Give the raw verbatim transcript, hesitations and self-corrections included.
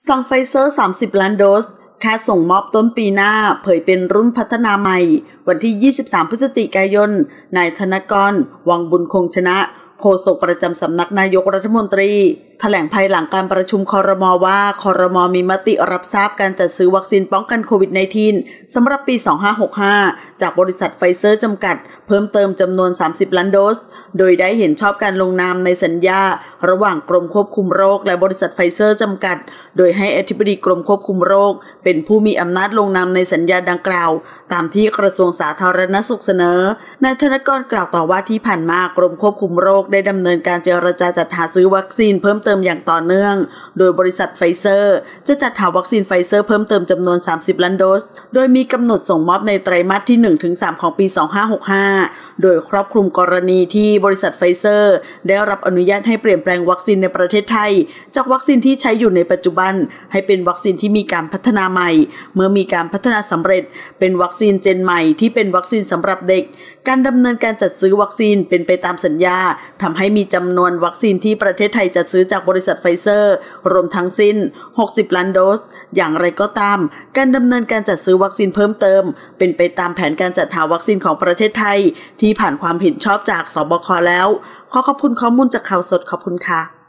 สั่งไฟเซอร์ สามสิบ ล้านโดสคาดส่งมอบต้นปีหน้าเผยเป็นรุ่นพัฒนาใหม่ วันที่ ยี่สิบสาม พฤศจิกายน นายธนกร วังบุญคงชนะ โฆษกประจำสำนักนายกรัฐมนตรีแถลงภายหลังการประชุมครม.ว่าครม.มีมติรับทราบการจัดซื้อวัคซีนป้องกันโควิด สิบเก้า สำหรับปี สองพันห้าร้อยหกสิบห้า จากบริษัทไฟเซอร์จำกัดเพิ่มเติมจำนวน สามสิบ ล้านโดส โดยได้เห็นชอบการลงนามในสัญญาระหว่างกรมควบคุมโรคและบริษัทไฟเซอร์จำกัด โดยให้อธิบดีกรมควบคุมโรคเป็นผู้มีอำนาจลงนามในสัญญาดังกล่าวตามที่กระทรวงสาธารณสุขเสนอนายธนกรกล่าวต่อว่าที่ผ่านมากรมควบคุมโรคได้ดำเนินการเจรจาจัดหาซื้อวัคซีนเพิ่มเติมอย่างต่อเนื่องโดยบริษัทไฟเซอร์จะจัดหาวัคซีนไฟเซอร์เพิ่มเติมจำนวน สามสิบ ล้านโดสโดยมีกำหนดส่งมอบในไตรมาสที่ หนึ่งถึงสาม ของปี สองพันห้าร้อยหกสิบห้า โดยครอบคลุมกรณีที่บริษัทไฟเซอร์ได้รับอนุญาตให้เปลี่ยนแปลงวัคซีนในประเทศไทยจากวัคซีนที่ใช้อยู่ในปัจจุบันให้เป็นวัคซีนที่มีการพัฒนาใหม่เมื่อมีการพัฒนาสำเร็จเป็นวัคซีนเจนใหม่ที่เป็นวัคซีนสำหรับเด็กการดำเนินการจัดซื้อวัคซีนเป็นไปตามสัญญาทำให้มีจำนวนวัคซีนที่ประเทศไทยจัดซื้อจากบริษัทไฟเซอร์รวมทั้งสิ้นหกสิบล้านโดสอย่างไรก็ตามการดำเนินการจัดซื้อวัคซีนเพิ่มเติมเป็นไปตามแผนการจัดหาวัคซีนของประเทศไทยที่ผ่านความเห็นชอบจากสบคแล้วขอขอบคุณข้อมูลจากข่าวสดขอบคุณค่ะ